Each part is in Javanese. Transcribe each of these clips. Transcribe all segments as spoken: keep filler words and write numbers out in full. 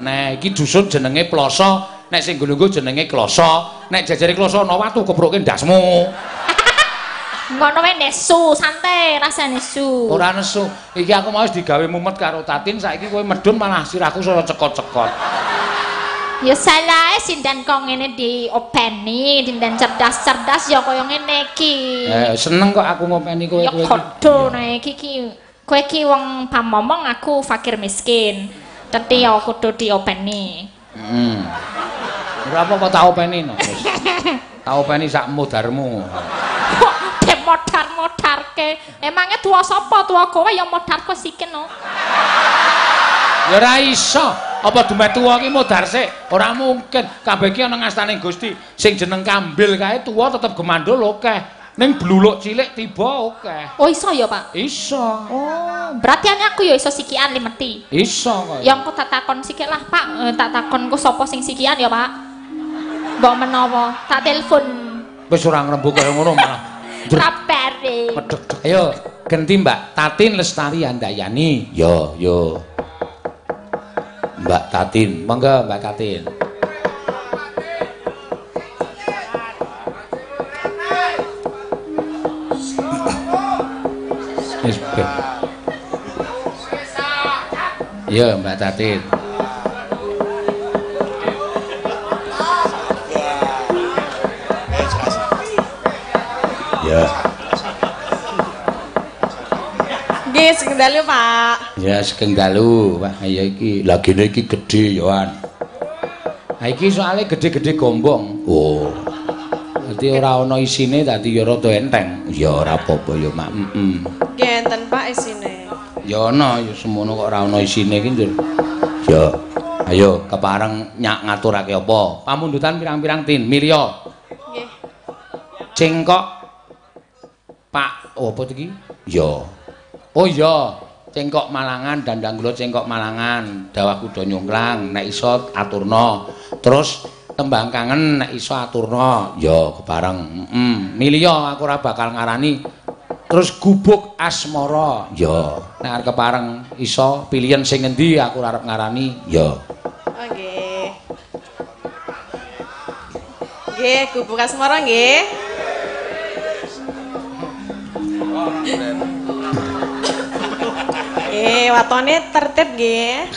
maneh. Iki dusun jenenge Ploso, nek sing nggo jenenge Kloso. Nek jajare Kloso ana watu kepruke ndasmu. Ngono wae nesu, santai rasane nesu. Ora nesu. Iki aku mau wis digawe mumet karo Tatin, saiki kowe medun malah sirahku saya cekot-cekot. Ya salah sindan kok ngene diopeni, dindan cerdas-cerdas ya kaya ngene iki. Eh seneng kok aku ngopeni kowe ya kowe. Ya kodho nek iki ki kowe ki wong pamomong aku fakir miskin. Dadi ya kudu diopeni. Heeh. Hmm. Ora apa kok tak openi no. Tak openi sak modarmu. Modar-modarke. Emangnya tua sapa? Tua kowe ya modar kok siken no. Ya ora iso. Apa dumet tuwa ki modar sik? Ora mungkin. Kabeh ki ana ngastane Gusti. Sing jeneng Kambil kae tuwa tetep gemandul akeh. Ning bluluk cilik tiba akeh. Oh iso ya, Pak? Iso. Oh, berarti ane aku ya iso sikian limeti. Iso kok. Ya engko tak takon sikik lah, Pak. Eh, tak takon ku sapa sing sikian ya, Pak? Mbok menawa tak telepon. Wis ora ngrembug kaya ngono malah. Kapere. Ayo, ganti Mbak Tatin Lestari Andayani. Yo, yo. Mbak Tatin, monggo Mbak Tatin. Yo, Mbak Tatin. Ya. Nggih, sing dalu, Pak. Ya, sing dalu, Pak. Ya iki, lagine iki gedhe, Yohan. Ha iki soalé gedhe-gedhe gombong. Oh. Dadi ora ana isine dadi ya rada enteng. Ya ora apa-apa ya, Mak. Heeh. Nggih, enten Pak isine. Ya ana, ya semono kok ora ana isine iki, Ndur. Ya. Ayo, kepareng nyak ngaturake apa? Pamundutan pirang-pirang tin, Milya. Nggih. Cengkok Pak, oh apa iki? Ya. Oh iya, cengkok Malangan, dandang kula cengkok Malangan, dawah kuda nyungklang, nek iso aturna. Terus tembang kangen nek iso aturna. Ya kebareng. Heeh. Milya aku ora bakal ngarani. Terus gubuk asmara. Ya, nek arep kepareng iso pilihan sing endi aku ora arep ngarani. Ya. Oh nggih. Nggih, gubuk asmara nggih. Eh, watone tertib nggih.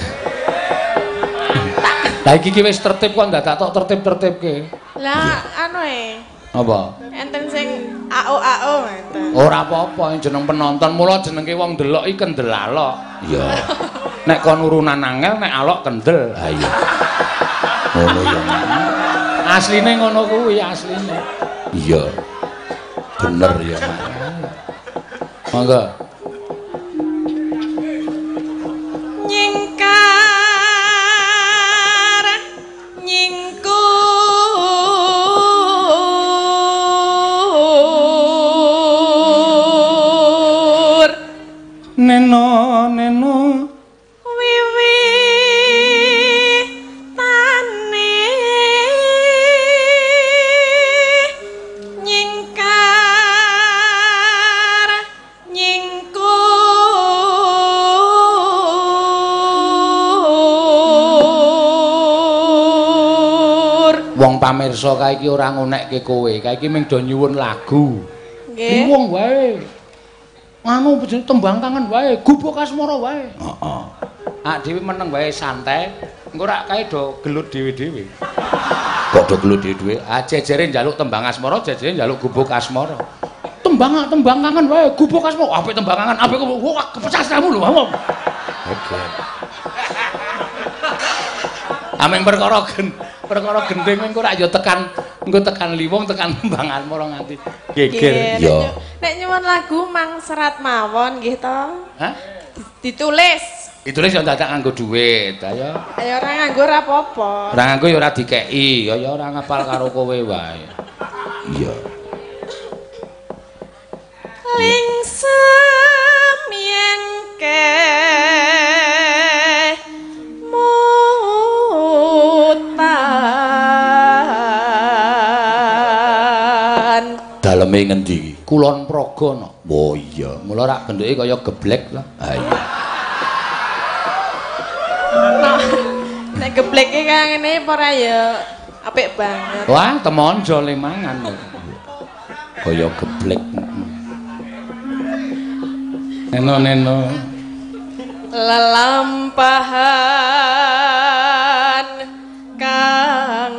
Lah iki ki wis tertib kok ndak tok tertib-tertibke. Lah, anu e. Apa? Enten sing A O A O enten. Ora apa-apa jeneng penonton, mula jenenge wong delok iki kendel alok. Iya. Nek kon urunan angel nek alok kendel. Ha iya. Ngono ya. Asline ngono kuwi asline. Iya. Bener ya, Mak. Monggo. Nyingkar nyingkur Neno neno wiwi tane nyingkar nyingkur. Wong pamirsa kae iki ora ngonekke kowe, kae iki mung do nyuwun lagu. Nggih. Wong wae. Anu jeneng tembang kangen wae, gubuk asmara wae. Heeh. Ah dhewe meneng wae santai. Engko rak kae do gelut dhewe-dhewe. Kok do gelut dhewe-dhewe? Ah jejere njaluk tembang asmara, jejere njaluk gubuk asmara. Tembang tembang kangen wae, gubuk asmara. Apik tembang kangen, apik wah kepecah kamu lho. Oke. Ameng perkara gen, perkara gendeng engko rak yo tekan, engko tekan liwong, tekan tembang asmara nganti geger. Yo. Nek nyuwun lagu mang serat mawon nggih to. Hah? Ditulis. Ditulis yo dadak nganggo dhuwit, ayo. Ayo ora nganggo ora apa-apa. Ora nganggo ya ora dikeki, ya ya ora ngapal karo kowe wae. Iya. Lingsem yengke mutan. Daleme ngendi iki? Kulon Praga no. Oh iya, mula rak bentuke kaya geblek lah. Ha iya. Nek Nek geblek iki kaya ngene apa ora ya apik banget. Wah, temonjo le mangan. Kaya geblek. Neno-neno. Lelampahan kang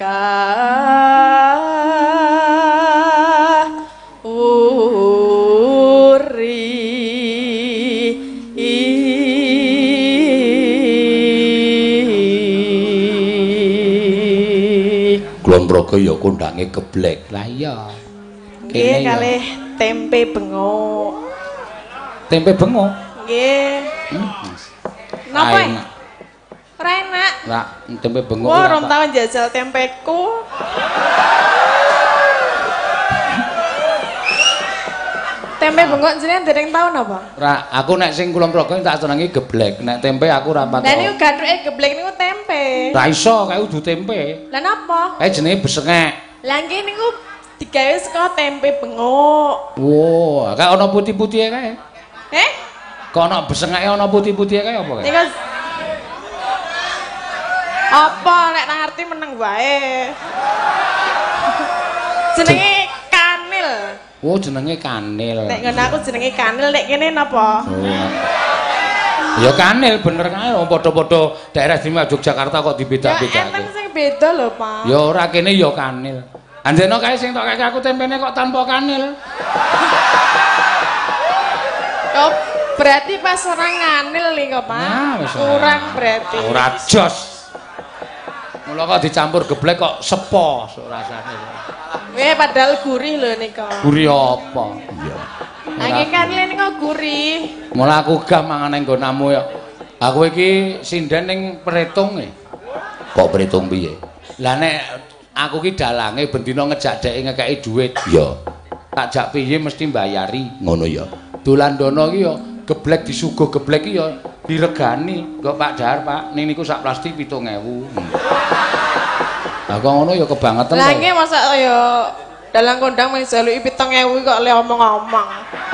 Kulon Progo ya kondange geblek. Lah iya. Nggih kalih tempe bengok. Tempe bengok? Nggih. Hmm. Napa? Ora enak. Lah, tempe bengok. Wah, ora tau njajal tempeku. Tempe bengok jenengan dereng tau napa? Ora, aku nek sing Kulon Progo tak senengi geblek. Nek tempe aku ora patok. Lah niku gathuke geblek niku tempe. Lah iso kae kudu tempe. Lah napa? Kae jenenge besengek. Lah nggih niku digawe saka tempe bengok. Wow, kae ana putih-putihe kae. Eh? Kok ana besengeke ana putih-putihe kae apa kae? Niku apa nek nang ngerti meneng wae. Jenenge kanil. Oh, jenenge kanil. Nek ngono aku jenenge kanil, nek kene napa? Oh. Ya kanil bener kae padha-padha daerah istimewa Yogyakarta kok dibeda-bedake. Ya enten sing beda lho, Pak. Ya ora kene ya kanil. Anjeno kae sing tok kake aku tempene kok tanpa kanil. Oh, berarti pas orang nganil nih kok, Pak. Nah, wis kurang berarti. Ora jos. Mula kok dicampur geblek kok sepo rasane. Weh padahal gurih lho nika. Gurih apa? Iya. Nggih kanil nika gurih. Mula aku gah mangan ning nggonamu ya. Aku iki sinden ning Pretung e. Kok Pretung piye? Lah nek aku ki dalange bendina ngejak dhek ngekeki dhuwit. Ya. Tak jak piye mesti mbayari, ngono ya. Dolan dono ki ya geblek disuguh geblek ki ya diregani. Kok Pak Dahar, Pak, ning niku sak plastik pitung ewu. Lah kok ngono ya kebangetan. Lah nggih masa ya dalang kondang mung jaluki pitung ewu kok le omong-omong.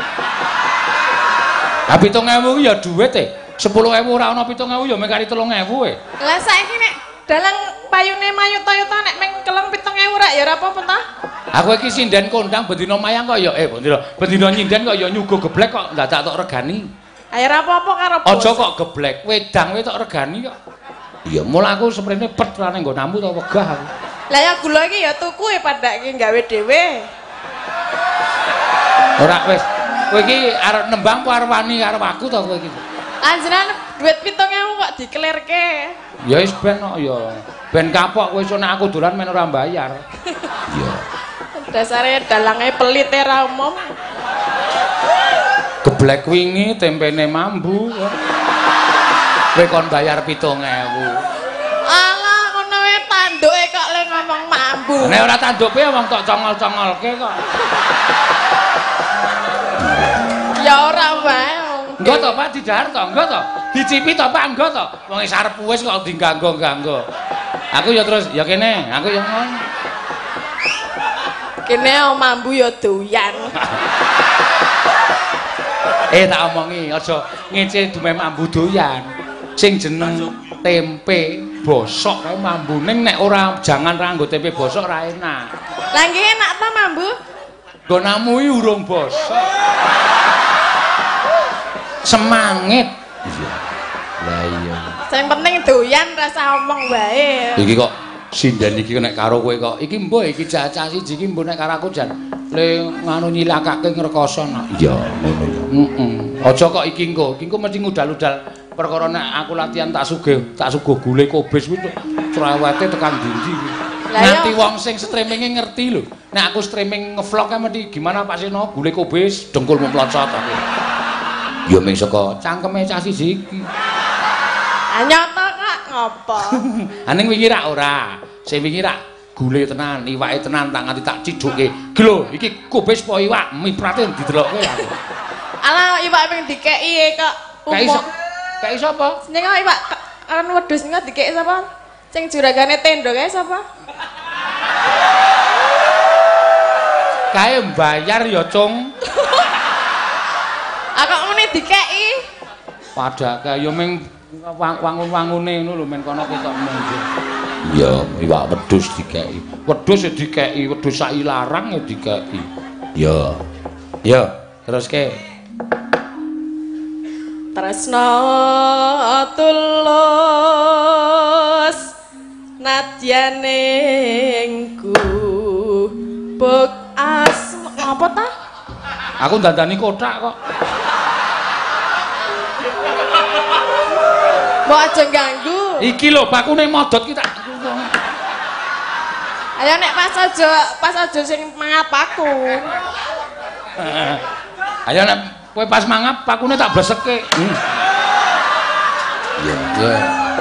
Lah pitung ewu ki ya dhuwit e. sepuluh ewu ora ana pitung ewu ya mekari telung ewu e. Lah saiki nek dalang payune mayu Toyota nek meng keleng pitung ewu rak ya ora apa-apa ta? Aku iki sinden kondang bendina mayang kok ya eh bendina bendina nyinden kok ya nyuguh geblek kok dadak tok regani. Ayo ora apa-apa karo bos. Aja kok geblek, wedang we tok regani kok. Iya, mula aku seprene pet ra ning nggonamu to wegah aku. Lah ya gula iki ya tuku e padake gawe dhewe. Ora wis, kowe iki arep nembang apa arep wani karo aku to kowe iki? Anjenan duit pitung ewu kok dikelirke. Ya wis ben kok ya. Ben kapok kowe nek aku dolan men ora bayar. Iya. Dasare dalange pelit e ra umum. Geblek wingi tempene mambu. Kowe kon bayar pitung ewu. Alah ngono wae tanduke kok le ngomong mambu. Nek ora tanduk piye wong tok congol-congolke kok. Ya ora wae. Enggak to Pak didahar to, enggak to. Dicipi to Pak, enggak to. Wong sarep wis kok diganggo-ganggo. Aku ya terus ya kene, aku ya ngono. Kene mambu ya doyan. Eh tak omongi aja ngece dume mambu doyan. Sing jeneng tempe bosok kae mambu ning nek ora jangan ra nggo tempe bosok ra enak. Lah nggih enak ta mambu? Nggonamu iki urung bosok. Semangit. Iya. Lah iya. Sing penting doyan rasa omong wae. Iki kok sinden iki nek karo kowe kok iki mbuh iki cacah siji iki mbuh nek karo aku jan le nganu nyilakake ngrekoso nak. Iya, ngono ya. Heeh. Aja kok iki engko, iki engko mesti ngudal-udal perkara nek aku latihan tak sugih, tak suguh gule kobis kuwi cerewete tekan ndi iki. Nanti wong sing streaminge ngerti lho. Nek aku streaming ngevlog kan mesti gimana Pak Seno gule kobis dengkul memplocot aku. Ya mung saka cangkeme cah siji iki. Anyata kok ngopo? Aning wingi rak ora. Sing wingi rak gule tenan, iwake tenan tak nganti tak cidukke. Gelo, iki kubis po iwak, miprate didelokke aku. Ala iwak ping dikeki kok. Kayak iso. Kayak sapa? Ning iwak kan wedhus niku dikeki sapa? Sing juragane tendo kae sapa? Kae mbayar ya, Cung. Ah kok ngene dikeki? Padahal ya ming wangun-wangune ngono lho men kono ketok mungkin. Ya, iwak wedhus dikeki. Wedhus ya dikeki, wedhus sak ilarang ya dikeki. Ya. Ya, teruske. Tresna tulus nadyaning gubuk asma. Apa ta? Aku ndandani kotak kok. Mbok aja ganggu. Iki lho bakune modot kita. Ayo nek pas aja pas aja sing mangap aku. Ayo nek kowe pas mangap pakune tak bleseke. Hmm. Ya, ya.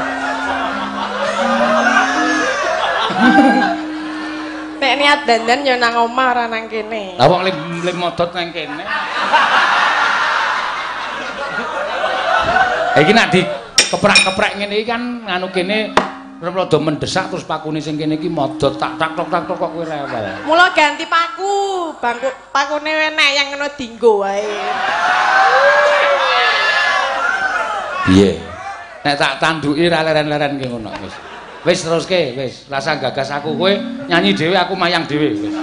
Nek niat dandan ya nang omah ora nang kene. Lah wong lim lim modot nang kene. Iki nak di keprak-keprek ngene iki kan nganu kene rada mendesak terus pakune sing kene iki modot tak tak tok tak tok kok kowe rewel. Mula ganti paku, bangku pakune enek yang ngono dinggo wae. Piye? Nek tak tanduki ra leren-leren ki ngono wis. Wis teruske, wis. Rasa gagas aku kowe nyanyi dhewe aku mayang dhewe wis.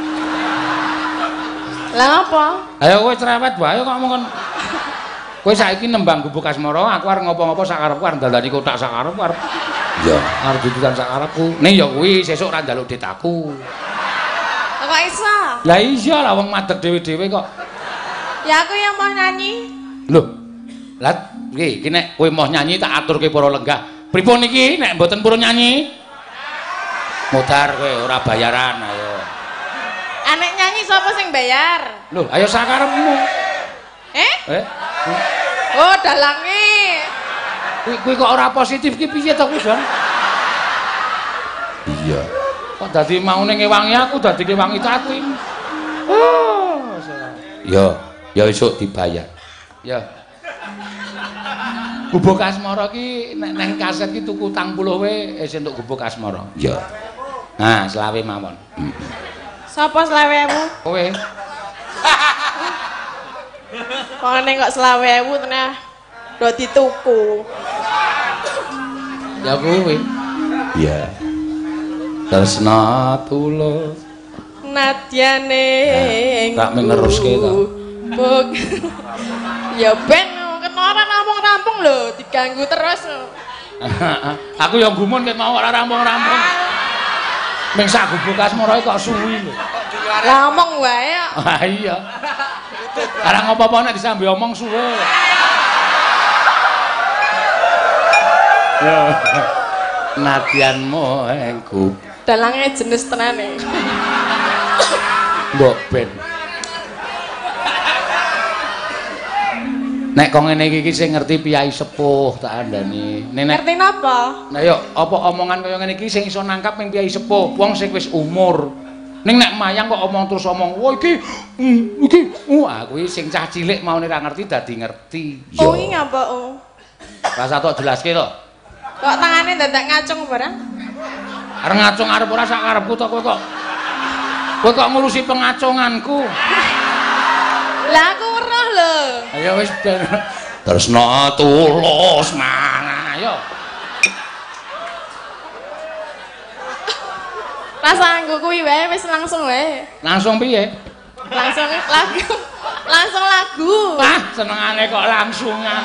Lah apa? Ayo kowe cerewet wae kok ngomong. Kowe saiki nembang gubuk asmara, aku arep ngopo-ngopo sak karepku arep ndandani kotak sak karepku arep. Ya, arep dudukan sak karepku. Ning ya kuwi sesuk ra njaluk dit aku. Kok iso? Lah iya lah wong madeg dhewe-dhewe kok. Ya aku yang mau nyanyi. Lho. Lah iki iki nek kowe mau nyanyi tak aturke para lenggah. Pripun iki nek mboten purun nyanyi? Modar kowe ora bayaran ayo. Anek nyanyi sapa sing bayar? Lho, ayo sak karepmu. Eh? Eh? Oh, dalange. Kuwi kuwi kok ora positif ki piye to kuwi, Jon? Iya. Kok dadi maune ngewangi aku dadi ngewangi Tatim. Oh, ya, ya esuk dibayar. Ya. Gubuk asmara ki nek nang kaset ki tuku tang puluh wae is entuk gubuk asmara. Ya. Nah, selawe mawon. Sapa selawemu? Kowe. Kok ngene kok selawe ewu tenah do dituku. Ya kowe. Iya. Tresna tulus nadyane. Tak mengeruske to. Buk. Ya ben ketara rampung-rampung lho, diganggu terus. Aku yang gumun ket mau ora rampung-rampung. Ming sak gubuk asmara kok suwi lho. Lah omong wae kok. Ah iya. Ora ngopo-opo nek disambi omong suwe. Ya. Nadyanmu engku. Dalange jenis tenane. Mbok ben. Nek kok ngene iki sing ngerti piyai sepuh tak andani. Nek Ngerti napa? Nah yo apa omongan kaya ngene iki sing iso nangkap ning piyai sepuh, wong sing wis umur. Ning nek mayang kok omong terus omong, "Wah iki mm, iki." Wah, kuwi sing cah cilik maune ra ngerti dadi ngerti. Oh, iki ngapa oh? Rasa tok jelaske to. Kok tangane dadak ngacung barang? Arep ngacung arep ora sak karepku to kowe kok. Kowe kok ngurusi pengacunganku. Lah aku weruh lho. Ayo wis tresna tulus mana ayo. Rasa anggo kuwi wae wis langsung wae. Langsung piye? Langsung lagu. Langsung lagu. Wah, senengane kok langsungan.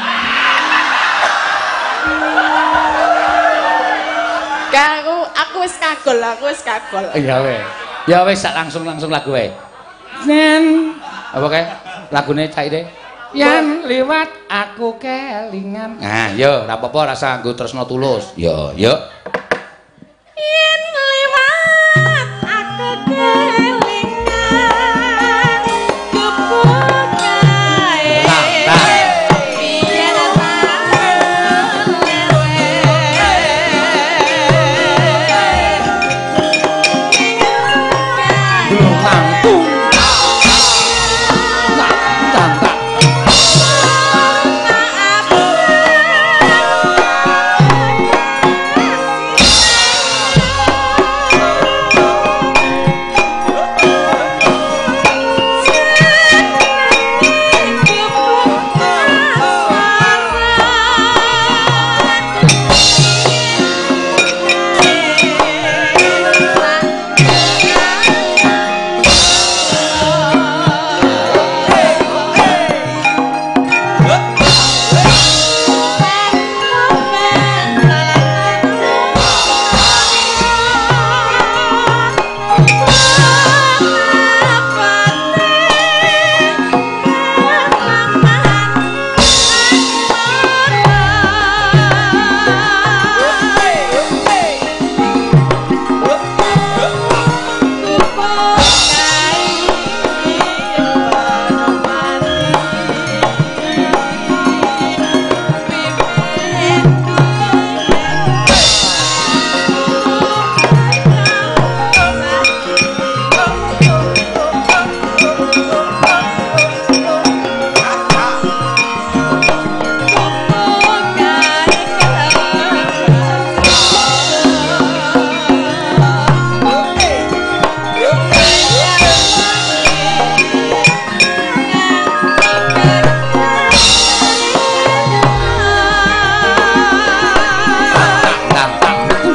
Gak aku aku wis kagol, aku wis kagol. Iya weh. Ya wis sak langsung-langsung lagu wae. Nen apa kae? Lagune caire. Yang liwat aku kelingan. Nah, yo ora apa-apa rasa nggo tresna tulus. Yo, yo. Yen liwat aku kelingan gubuk kae. Biyen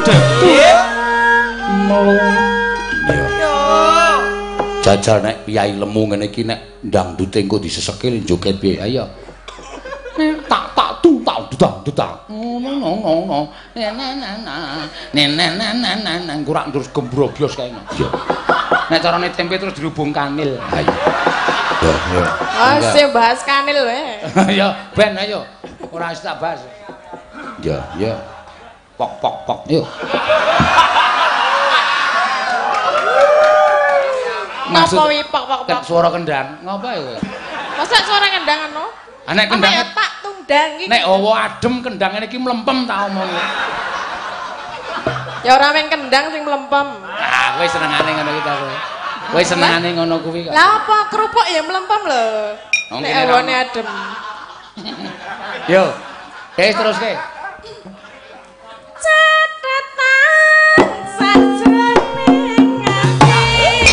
Yo. Jajal nek piyai lemu ngene iki nek ndangdute engko disesekil joget piye? Ayo. Tak tak tu tak dudang dudang. Ngono ngono ngono. Nenenenenenen kurang terus gembrobyos kae. Yo. Nek carane tempe terus dirubung kanil. Ayo. Yo yo. Ah, sing bahas kanil wae. Yo, ben ayo. Ora wis tak bahas. Yo yo. Pok pok pok. Yo. Maksud wi pok pok pok. Suara kendang. Ngopo kowe? Masa suara kendang ngono? Ah nek kendang ya tak tungdang iki. Nek hawa adem kendang ngene iki mlempem ta omong. Ya ora men kendang sing mlempem. Ah, kowe senengane ngono iki ta kowe. Kowe senengane ngono kuwi kok. Lah apa kerupuk ya mlempem lho. Nek hawane adem. Yo. Wis terus ke. Catatan sajroning ati.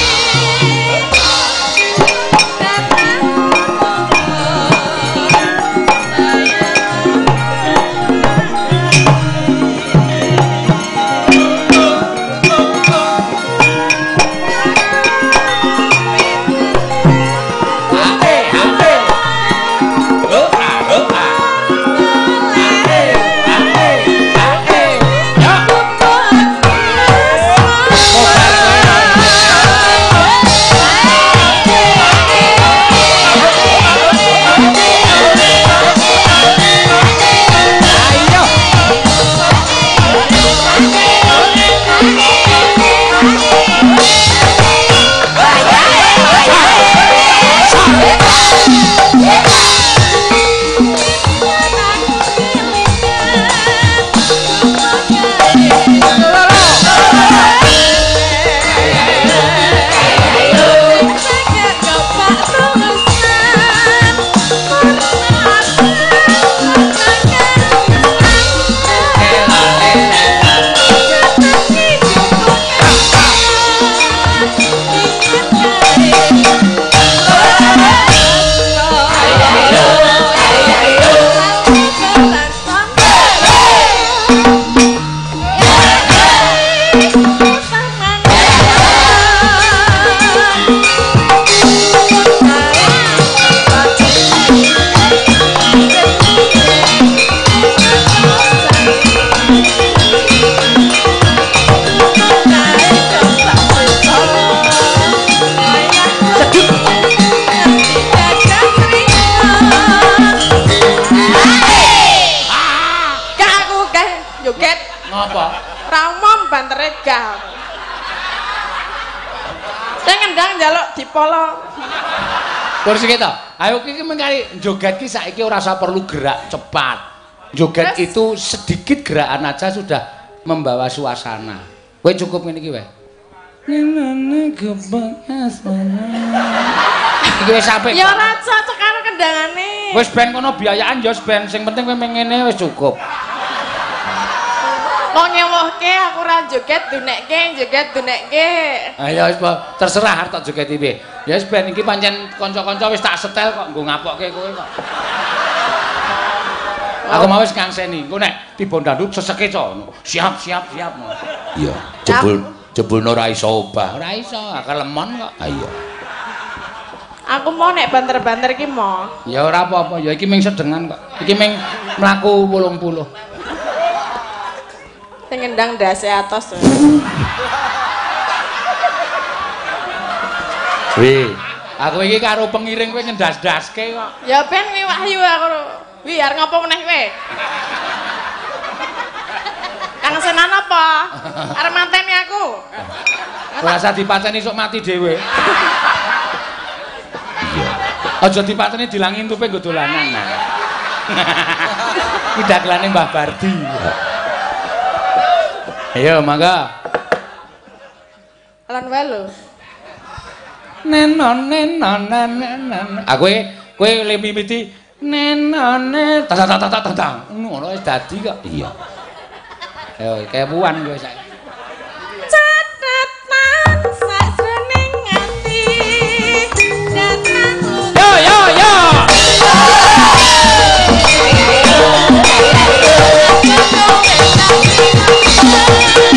Kursi kita, ayo kita mencari joget kita saiki ora usah perlu gerak cepat. Joget yes. Itu sedikit gerakan aja sudah membawa suasana. Kowe cukup ngene iki wae. Nenane kebangas mana. Iki wis apik. Ya ora cocok karo kendangane. Wis ben kono biayaan ya ben sing penting kowe ngene wis cukup. Kok nyewohke aku ora joget dunekke, joget dunekke. Ayo wis terserah arep joget piye. Ya wis ben iki pancen kanca-kanca wis tak setel kok nggo ngapokke kowe kok. Aku mau wis ngangseni. Engko nek tiba ndandut seseke co. Siap, siap, siap. Iya, jebul jebulno ora iso obah. Ora iso, kelemon kok. Ha iya. Aku mau nek banter-banter iki mau. Ya ora apa-apa, ya iki ming sedengan kok. Iki ming mlaku wolung puluh. Sing ngendang ndase atos. Wi, aku iki karo pengiring kowe ngendas-daske kok. Ya ben wi wahyu aku. Wi arep ngopo meneh kowe? Kang senan apa? Arep manteni aku. Ora usah dipateni sok mati dhewe. Aja dipateni dilangi tupe nggo dolanan. Iki dagelane Mbah Bardi. Ayo, mangga. Lan wae lho. Nenon nenon nenon. Ah kowe kowe le mimiti nenone ta ta ta ta ta. Ngono wis dadi kok. Iya. Ayo kepuan kowe saiki. Catatan sajroning ati. Yo yo yo. Thank you.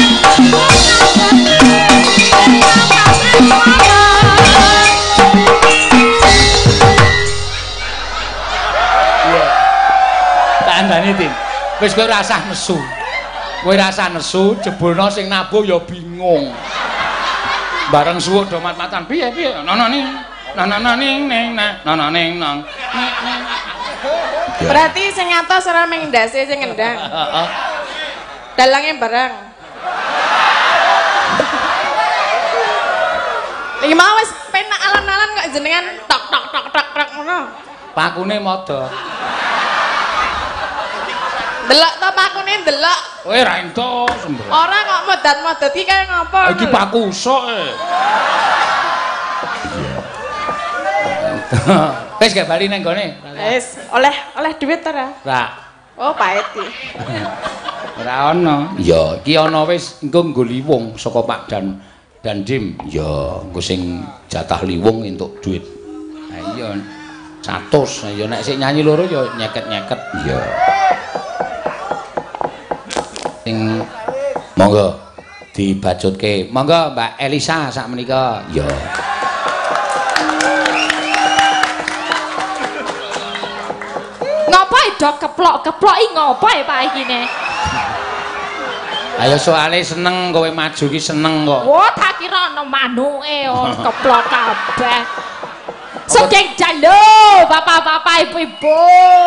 Wis kowe ora usah nesu. Kowe ora usah nesu, jebulno sing nabuh ya bingung. Bareng suwuk do mat-matan piye piye nono ning nono ning ning nono ning nang. Berarti sing atos ora mung ndase sing ngendang. Heeh. Dalange bareng. Iki mau wis penak alon-alon kok jenengan tok tok tok tok tok ngono. Pakune modho. Delok to pakune delok. Kowe ra entuk sembrono. Ora kok modat-modat iki kaya ngopo? Iki paku sok e. Wis gak bali nang gone. Wis, oleh oleh dhuwit ora? Ra. Oh, pahit iki. Ora ana. Ya, iki ana wis engko nggo liwung saka Pak Dan Dandim. Ya, engko sing jatah liwung entuk duit. Ha iya. seratus. Ya nek sik nyanyi loro ya nyeket-nyeket. Ya. Sing monggo dibajutke. Monggo Mbak Elisa sakmenika. Ya. Ngopo do keplok-keplok iki ngopo e Pak iki ne? Ayo soalé seneng kowe maju ki seneng kok. Oh, tak kira ana manuke oh, keplok kabeh. Sugeng jalu, bapak-bapak, ibu-ibu.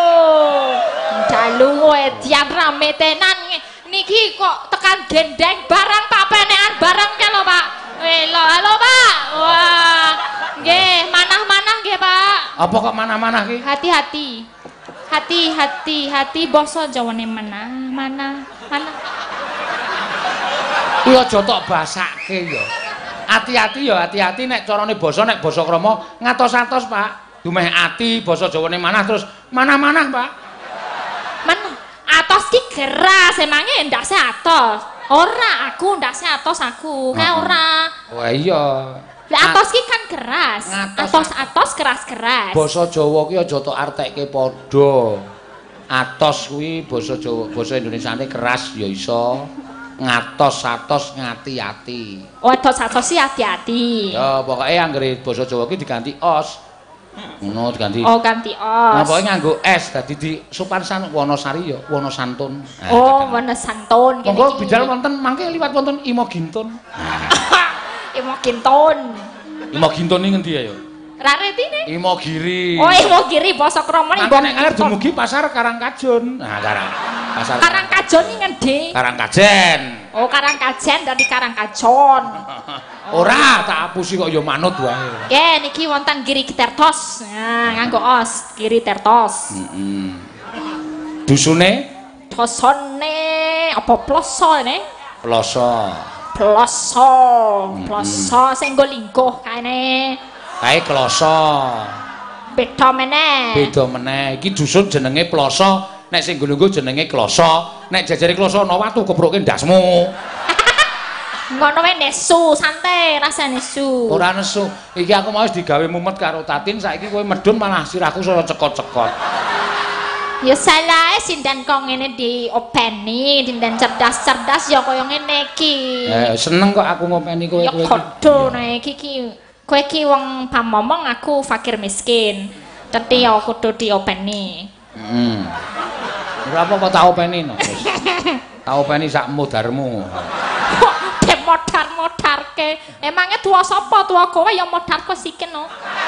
Jalu kowe dian rame tenan niki kok tekan gendeng barang Pak penekan barang ke lho Pak. Halo, halo Pak. Wah, nggih, manah-manah nggih Pak. Apa kok manah-manah ki? Hati-hati. Hati-hati, hati basa Jawane mana? Mana? Mana? Kuwi aja tok basake ya. Hati-hati ya, hati-hati nek carane basa nek basa krama ngatos-atos, Pak. Dumeh ati basa Jawane manah terus manah-manah, Pak. Mana? Atos ki keras, emangnya ndase atos. Ora, aku ndase atos aku. Kae ora. Wah iya. Lah atos ki kan keras. Atos-atos keras-keras. Basa Jawa ki aja tok artekke padha. Atos kuwi basa Jawa, basa Indonesiane keras ya iso. Ngatos-atos ngati-ati. Oh, atos-atos sih hati-hati. Ya, pokoke anggere basa Jawa ki diganti os. Ngono diganti. Oh, ganti os. Nah, pokoke nganggo es dadi di sopan san Wonosari ya, Wonosantun. Nah, oh, Wonosantun kene. Monggo bidal wonten mangke liwat wonten Imo Gintun. Imo Gintun. Imo Gintun iki ngendi ya? Ra retine? Imo Giri. Oh, Imo Giri basa krama Imo. Nek ngalih dumugi pasar Karangkajon. Nah, Karang. Pasar Karangkajon iki ngendi? Karangkajen. Oh, Karangkajen dari Karangkajon. Ora, tak apusi kok ya manut wae. Nggih, niki wonten Giri Tertos. Nah, nganggo os, Giri Tertos. Heeh. Dusune? Dosone apa ploso ne? Ploso. Ploso. Ploso sing nggo lingkuh kaene. Kae kloso. Beda meneh. Beda meneh. Iki dusun jenenge Ploso, nek sing nggo jenenge Kloso. Nek jajare Kloso ana watu kepruke ndasmu. Ngono wae nesu, santai rasa nesu. Ora nesu. Iki aku mau wis digawe mumet karo Tatin, saiki kowe medun malah sirahku ora cekot-cekot. Ya salah sindan kok ngene diopeni, dindan cerdas-cerdas ya kaya ngene iki. Eh, seneng kok aku ngopeni kowe kowe. Ya kodho nek iki iki kowe iki wong pamomong, aku fakir miskin. Dadi ya kudu diopeni. Heeh. Ora apa-apa tak openi no. Tak openi sak modarmu. Modar-modarke. Emangnya tua sapa? Tua kowe ya modar kok sikin no.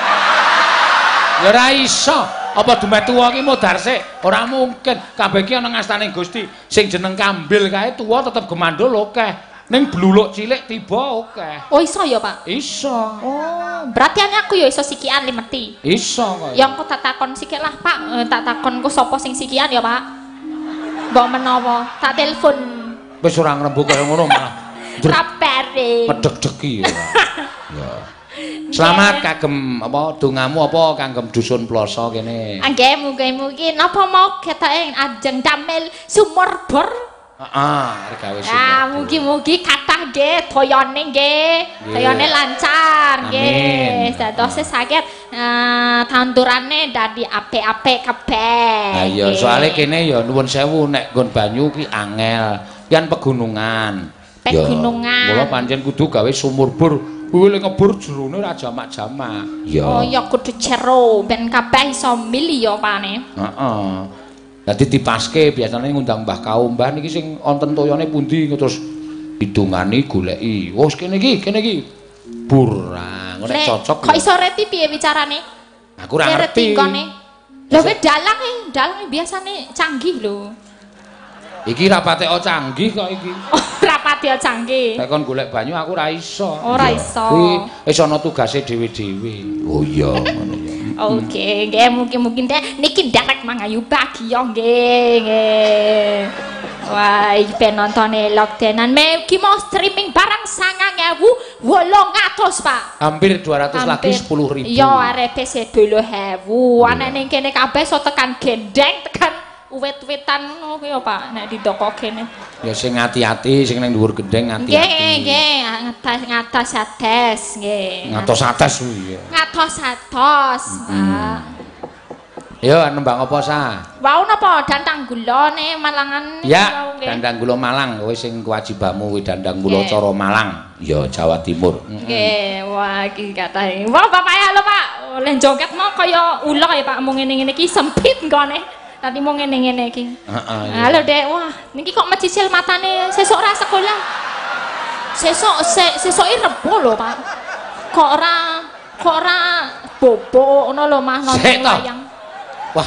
Ya ora iso. Apa dume tuwa ki modar sik? Ora mungkin. Kabeh ki ana ngastane Gusti. Sing jeneng Kambil kae tuwa tetep gemandul akeh. Ning bluluk cilik tiba akeh. Oh iso ya, Pak? Iso. Oh, berarti aku ya iso sikian limeti. Iso kok. Ya engko tak takon sikik lah, Pak. Eh, tak takon ku sapa sing sikian ya, Pak? Mbok menawa tak telepon. Wis ora ngrembug kaya ngono malah. Rapere. Medeg-degi ya. Ya. Selamat kagem apa dongamu apa kagem dusun Ploso kene. Nggih, mugi-mugi napa mau ketoke ajeng damel sumur bor. Heeh, regawe sumur. Ah, mugi-mugi kathah nggih toyone nggih. Toyone lancar nggih. Dados saged tandurane dadi apik-apik kabeh. Ha iya, soalé kene ya nuwun sewu nek nggon banyu ki angel. Yan pegunungan. Pegunungan. Mula pancen kudu gawe sumur bor. Kuwi lek ngebur jerone ora jamak-jamak. Ya. Oh ya kudu jero ben kabeh iso mili ya pane. Heeh. Dadi dipaske biasane ngundang Mbah Kaum, Mbah niki sing wonten toyone pundi terus didungani goleki. Wes kene iki, kene iki. Burang, nek cocok. Kok iso reti piye bicarane? Aku ora ngerti. Lha wis dalang e, dalang biasane canggih lho. Iki rapate o canggih kok iki. Oh, rapate o canggih. Nek kon golek banyu aku ora iso. Ora iso. Kuwi wis ana tugase dhewe-dhewe. Oh iya, ngono ya. Oke, nggih mungkin-mungkin teh niki ndarek mangayu bagi yo nggih, nggih. Wah, iki penonton elok tenan. Megi mau streaming barang sangang ewu wolong atus, Pak. Hampir dua ratus lagi sepuluh ribu. Yo arepe sepuluh ewu. Ana ning kene kabeh so tekan gendeng, tekan uwit-uwitan ngono kuwi yo, Pak. Nek di toko kene. Ya sing ati-ati, sing ning dhuwur gendeng ati-ati. Nggih, nggih, ngatas ngatos ates, nggih. Ngatos ates kuwi. Ngatos atos, Pak. Yo nembang apa sa? Wau napa dandang gulane Malangan ya, dandang gula Malang kowe sing kewajibanmu kuwi dandang gula cara Malang. Ya Jawa Timur. Nggih, wah iki katahe. Wah Bapak ya lho Pak, oleh joget mau kaya ulo ya Pak, mung ngene-ngene iki sempit nggone. Tadi mau ngene-ngene iki. Heeh. Halo Dek, wah niki kok mecicil matane sesuk ora sekolah. Sesuk se, sesuke rebo lho Pak. Kok ora kok ora bobo ngono lho Mah nonton wayang. Wah,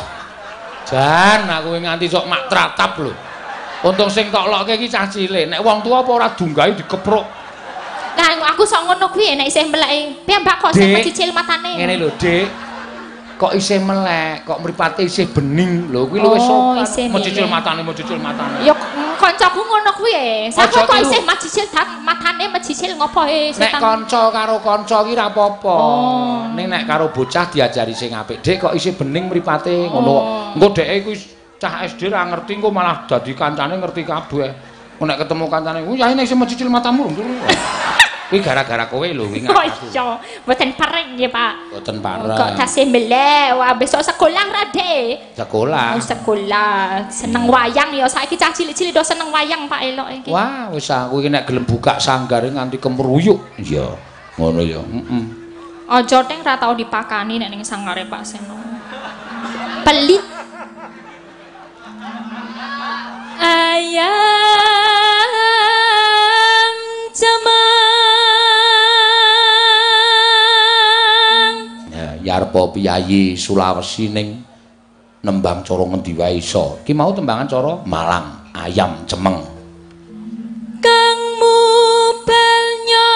jan aku nganti sok mak tratap lho. Untung sing tok lokke iki cah cilik. Nek wong tuwa apa ora dunggahi dikepruk. Nah, aku sok ngono kuwi nek isih meleki. Piyambak kok sing cicil matane. Ngene lho, Dik. Kok isih melek, kok mripate isih bening lho. Kuwi luwih sopan. Mecicil matane, mecicil matane. Ya kancaku ngono kuwi. Sapa kok isih macicil matane mecicil ngopo e Nek setan. kanca karo kanca ki ra apa-apa. Ning nek karo bocah diajari sing apik. Dik kok isih bening mripate ngono. Engko dheke kuwi cah S D ra ngerti engko malah dadi kancane ngerti kabeh. Nek ketemu kancane, "Oh, ya nek isih mecicil matamu." Kuwi gara-gara kowe lho wingi. Oh iya, mboten pareng ya, Pak. Mboten pareng. Kok tasih melek, wah besok sekolah ra, Dek. Sekolah. Oh, sekolah. Seneng wayang ya, saiki cah cilik-cilik do seneng wayang Pak elok iki. Wah, wis aku iki nek gelem buka sanggare nganti kemruyuk. Iya, ngono ya. Heeh. Aja teng ra tau dipakani nek ning sanggare Pak Seno. Pelit. Ayam cemeng Yarpa piyayi Sulawesi ning nembang cara ngendi wae iso. Ki mau tembangan cara Malang, ayam cemeng. Kang mubelnya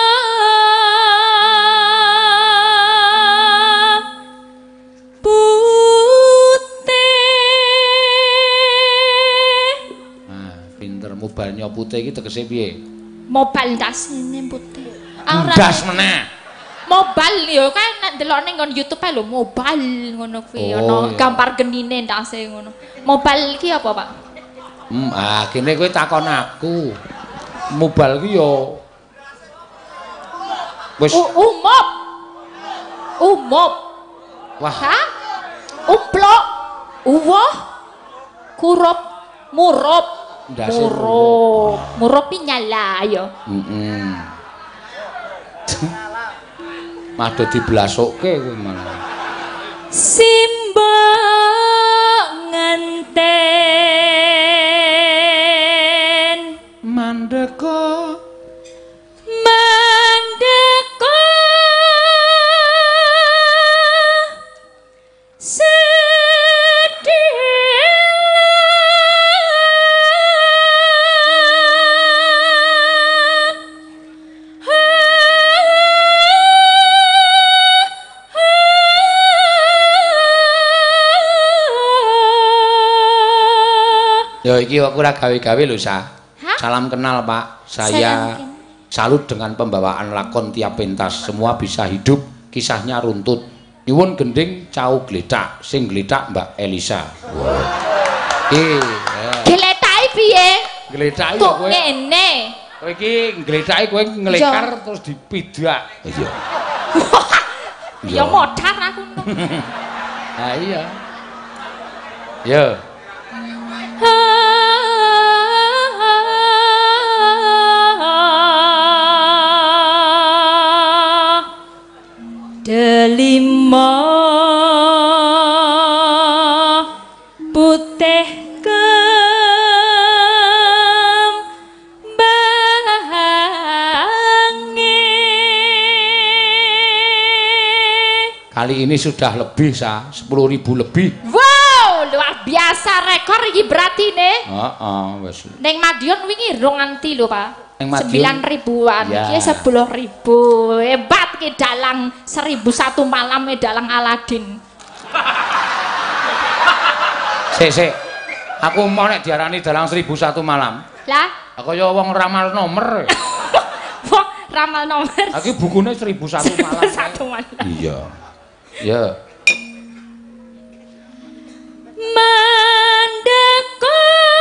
putih. Nah, pinter mubalnya putih iki tegese piye? Mobal dasine putih. Ndas meneh. Mobile yo kan nek delok ning YouTube ae lho mobile ngono kuwi ana gambar genine ndase ngono. Mobile iki apa, Pak? Hmm, ah kene kowe takon aku. Mobile ki yo wis umop. Umop. Wah. Ha? Uplok. Uwoh. Kurup, murup. Ndase murup. Murup nyala yo. Heeh. Mado diblasukke kuwi malah. Simbok nganten mandeka mandeka Ya iki aku ora gawe-gawe lho, Sa. Salam kenal, Pak. Saya salut dengan pembawaan lakon tiap pentas. Semua bisa hidup, kisahnya runtut. Nyuwun gending cau gletak, sing gletak Mbak Elisa. Wow. Iki. Gletake piye? Gletake ya kowe. Ngene. Kowe iki gletake kowe nglekar terus dipidak. Iya. Ya modar aku. Ha iya. Ya. Delima putih Kali ini sudah lebih sa, sepuluh ribu lebih. Wow, luar biasa rekor iki berarti nih. Heeh, wis. Ning Madiun wingi rong nganti lho, Pak. Ning Madiun sembilan ribuan, ya. iki sepuluh ribu. Hebat ki dalang seribu satu malam e dalang Aladin. Sik, sik. Aku mau nek diarani dalang seribu satu malam. Lah, aku ya wong ramal nomor. Wong ramal nomor. Aku bukune seribu satu malam. Satu malam. Iya. Ya. Mandeko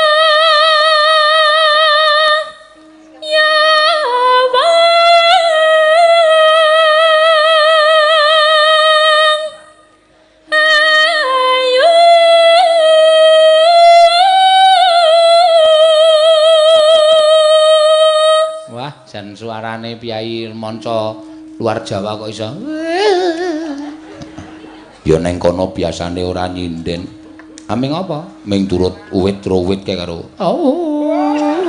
ya jan suarane piyai manca luar Jawa kok iso. Ya ning kono biasane ora nyinden. Aming apa? Ming turut uwit ruwit kae karo. Oh.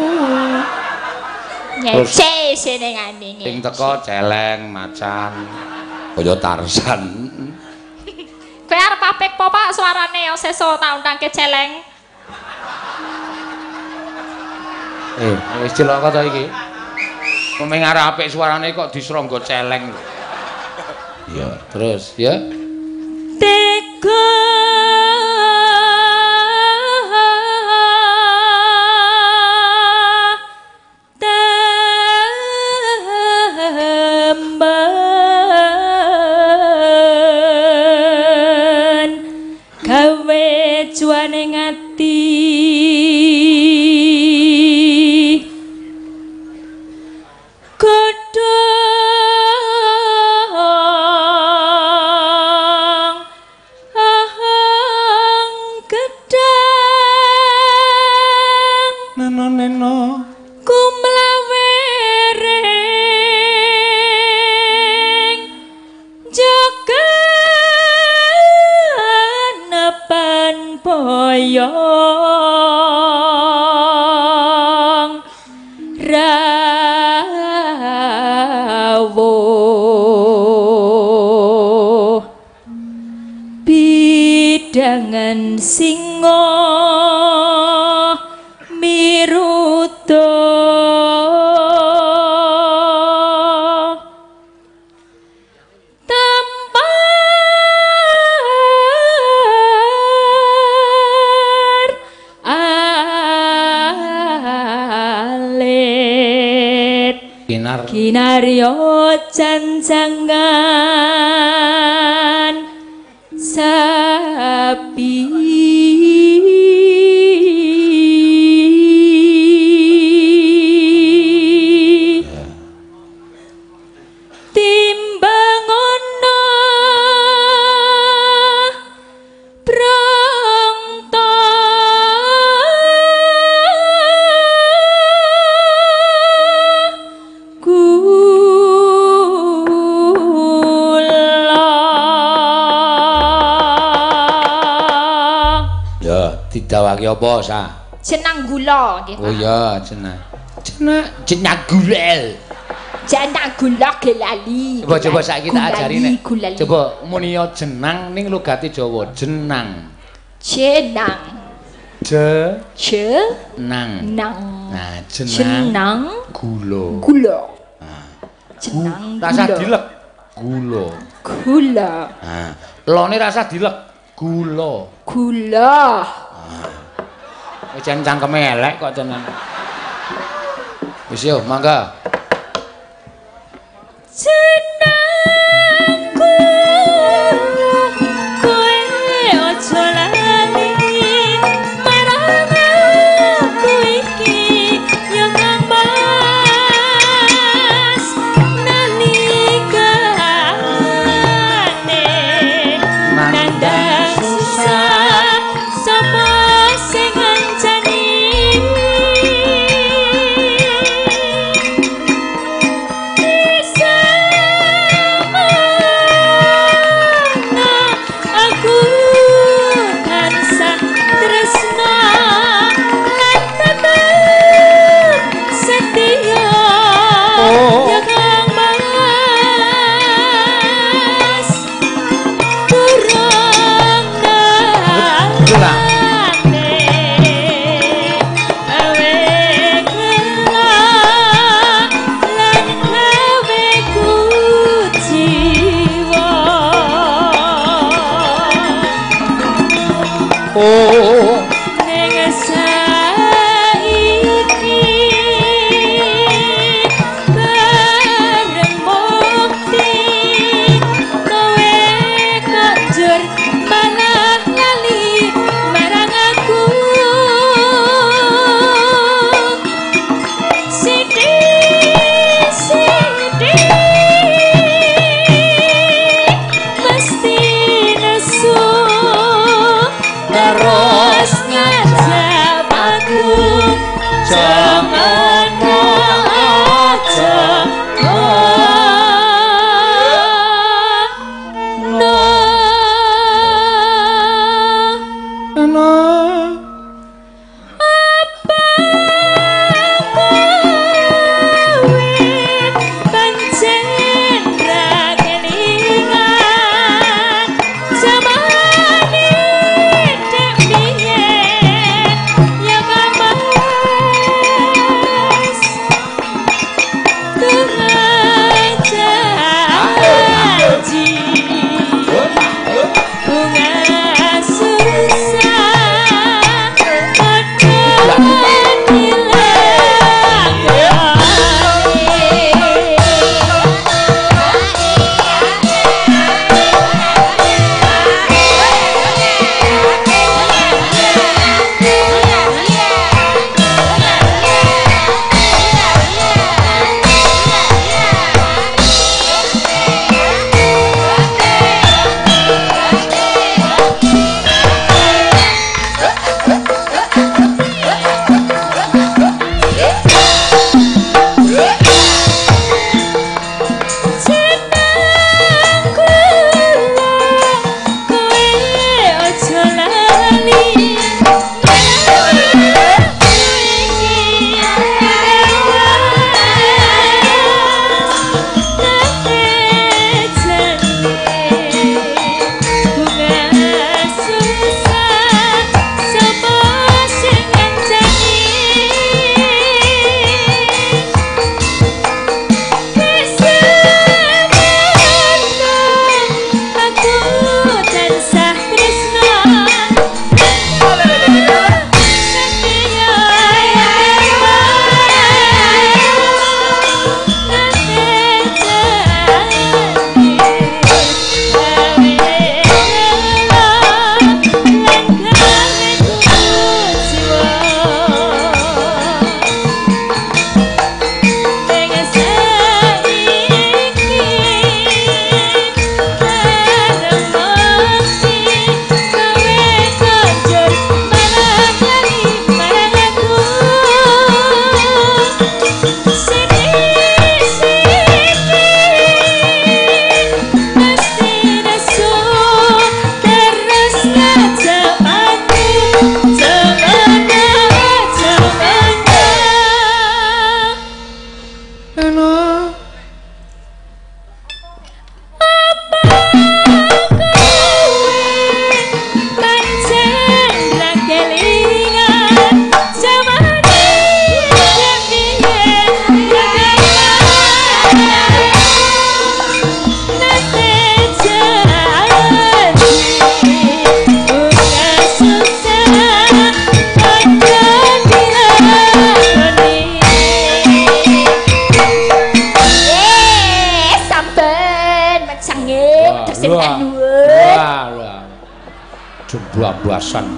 Nyece senengane. Sing teko celeng macan kaya Tarsan. Kowe arep apik po Pak suarane seso tak undangke celeng. Eh, wis celaka ta iki? Pemeng arep apik suarane kok disronggo celeng. Ya, terus ya. Teka temben gawe juane ngati boyong rawuh bidangan singo miruto Kinaryo janjangan sapi timbang ono prongto didawake apa sa? Jenang gula nggih. Oh iya, jenang. Jenang jenang gulel. Jenang gula gelali. Coba coba saiki tak ajari nek. Coba muni jenang ning logate Jawa, jenang. Jenang. Je je nang. Nang. Nah, jenang. Jenang Gula. Gula. Nah. Jenang Rasa gula. dilek. Gula. Gula. Nah, lone rasa dilek. Gula. Gula. Wis jan cangkeme elek kok tenan. Wis yo, mangga. Jenangku kowe ojo lali marang aku iki yo kang mas nalikane nandang susah sapa sing ngancani Jumbuasan.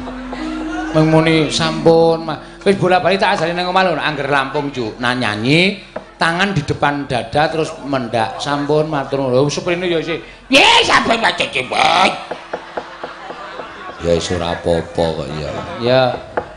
Mengmuni sampun wis bola-bali tak ajari nang omah lho angger Lampung Cuk. Nah nyanyi tangan di depan dada terus mendak sampun matur nuwun. Suprene ya isih. Ye sampun macet. Ya wis ora apa-apa kok ya. Ya